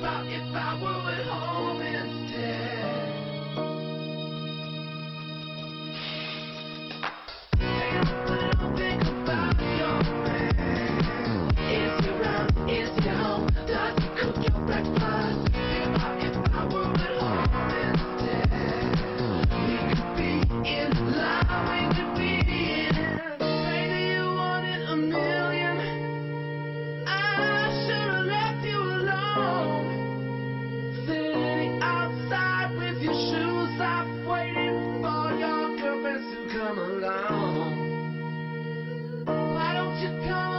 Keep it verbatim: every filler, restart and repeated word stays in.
about if I were at home instead. Hey, I don't think about your man. Is he around? Is he home? Does he cook your breakfast? Think about if I were at home instead. We could be in line, we could be in. Maybe you wanted a million. I should have left you alone. Sitting outside with your shoes off, waiting for your girlfriends to come along. Why don't you come